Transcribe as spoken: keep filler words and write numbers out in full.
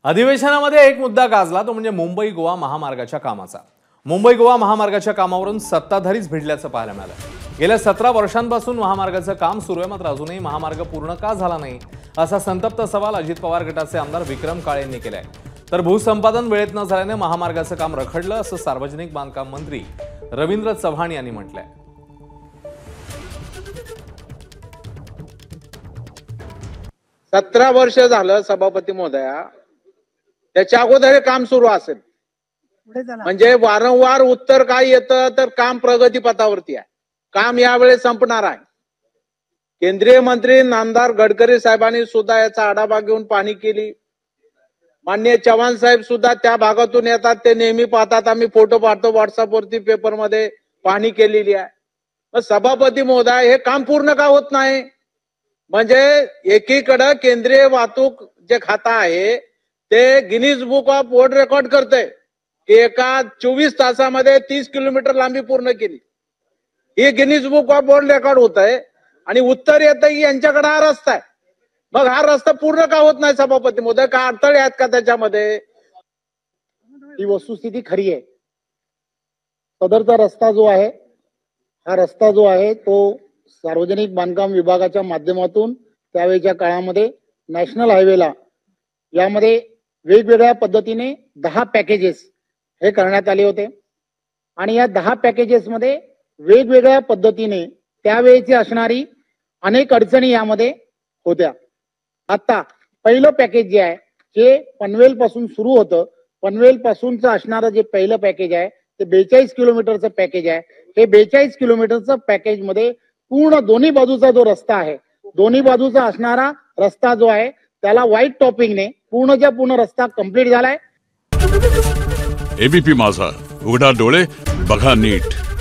अधिवेशनामध्ये एक मुद्दा गाजला तो म्हणजे मुंबई गोवा महामार्गाच्या कामाचा। मुंबई गोवा महामार्गाच्या कामावरून सत्ताधारीच भिडल्याचं पाहायला मिळालं। गेल्या सतरा वर्षांपासून महामार्गाचं काम सुरू आहे, मात्र अजूनही महामार्ग पूर्ण का झाला नाही असा संतप्त सवाल अजित पवार गटाचे आमदार विक्रम काळे यांनी केलाय। तर भूसंपादन वेळेत न झाल्याने महामार्गाचं काम रखडलं असं सार्वजनिक बांधकाम मंत्री रवींद्र चव्हाण यांनी म्हटलंय। सतरा वर्ष झालं सभापती महोदया, त्याच्या अगोदर काम सुरू असेल म्हणजे वारंवार उत्तर काय येतं तर काम प्रगतीपथावरती आहे, काम यावेळी संपणार आहे। केंद्रीय मंत्री नामदार गडकरी साहेबांनी सुद्धा याचा आढावा घेऊन पाहणी केली। माननीय चव्हाण साहेब सुद्धा त्या भागातून येतात, ते नेहमी पाहतात, आम्ही फोटो पाठवतो व्हॉट्सअपवरती, पेपरमध्ये पाहणी केलेली आहे। मग सभापती महोदय हे काम पूर्ण का होत नाही? म्हणजे एकीकडे केंद्रीय वाहतूक जे खातं आहे ते Guinness book of world record करते की एका चोवीस तासामध्ये तीस किलोमीटर लांबी पूर्ण केली, ही Guinness book of world record होत आहे। आणि उत्तर येतं की यांच्याकडे हा रस्ता आहे, मग हा रस्ता पूर्ण का होत नाही सभापती महोदय? का अडथळे आहेत का त्याच्यामध्ये? ही वस्तुस्थिती खरी आहे। सदरचा रस्ता जो आहे, हा रस्ता जो आहे तो सार्वजनिक बांधकाम विभागाच्या माध्यमातून त्यावेळेच्या काळामध्ये नॅशनल हायवेला यामध्ये वेगवेगळ्या पद्धतीने दहा पॅकेजेस हे करण्यात आले होते आणि या दहा पॅकेजेस मध्ये वेगवेगळ्या पद्धतीने त्यावेळेची असणारी अनेक अडचणी यामध्ये होत्या। आता पहिलं पॅकेज जे आहे जे पनवेल पासून सुरू होतं, पनवेल पासूनचं असणारं जे पहिलं पॅकेज आहे ते बेचाळीस किलोमीटरचं पॅकेज आहे। हे बेचाळीस किलोमीटरचं पॅकेज मध्ये पूर्ण दोन्ही बाजूचा जो रस्ता आहे, दोन्ही बाजूचा असणारा रस्ता जो आहे त्याला व्हाईट टॉपिंगने पूर्णच्या पूर्ण रस्ता कंप्लीट झालाय। एबीपी माझा, उघडा डोळे बघा नीट।